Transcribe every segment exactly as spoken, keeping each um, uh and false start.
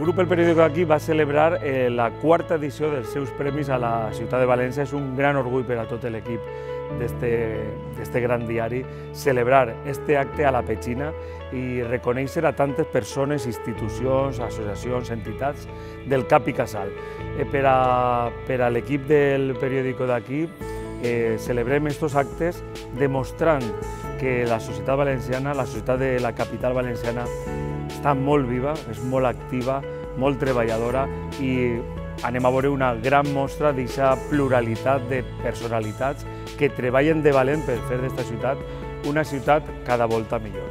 grup El Periódico d'aquí va celebrar eh, la quarta edició dels seus premis a la ciutat de València. És un gran orgull per a tot l'equip d'este gran diari celebrar este acte a la Petxina i reconèixer a tantes persones, institucions, associacions, entitats del cap i casal. Eh, per a, per a l'equip del Periódico d'aquí eh, celebrem estos actes demostrant que la societat valenciana, la societat de la capital valenciana, està molt viva, és molt activa, molt treballadora i anem a veure una gran mostra d'aquesta pluralitat de personalitats que treballen de valent per fer d'esta ciutat una ciutat cada volta millor.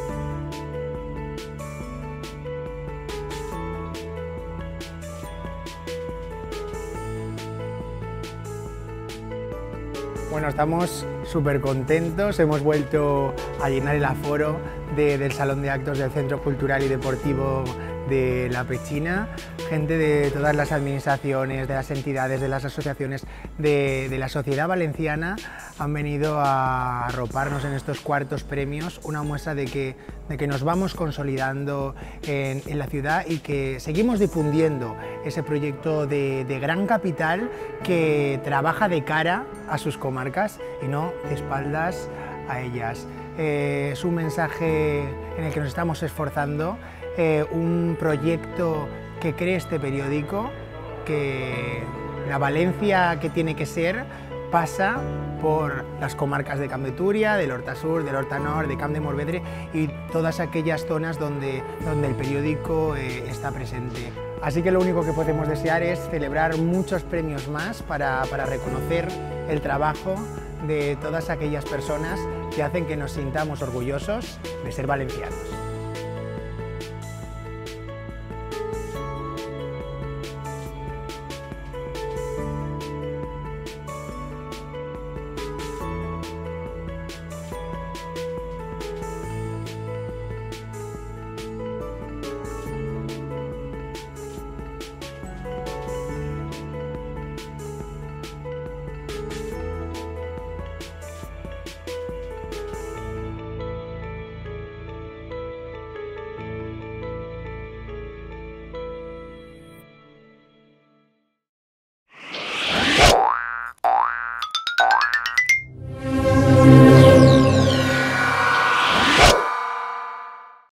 Bueno, estamos súper contentos, hemos vuelto a llenar el aforo de, del Salón de Actos del Centro Cultural y Deportivo de La Petxina, gente de todas las administraciones, de las entidades, de las asociaciones de, de la sociedad valenciana han venido a arroparnos en estos cuartos premios, una muestra de que, de que nos vamos consolidando en, en la ciudad y que seguimos difundiendo ese proyecto de, de gran capital que trabaja de cara a sus comarcas y no de espaldas a ellas. Eh, es un mensaje en el que nos estamos esforzando, eh, un proyecto que cree este periódico, que la Valencia que tiene que ser pasa por las comarcas de Camp de Túria, del Horta Sur, del Horta Nord, de Camp de Morvedre y todas aquellas zonas donde, donde el periódico eh, está presente. Así que lo único que podemos desear es celebrar muchos premios más para, para reconocer el trabajo de todas aquellas personas que hacen que nos sintamos orgullosos de ser valencianos.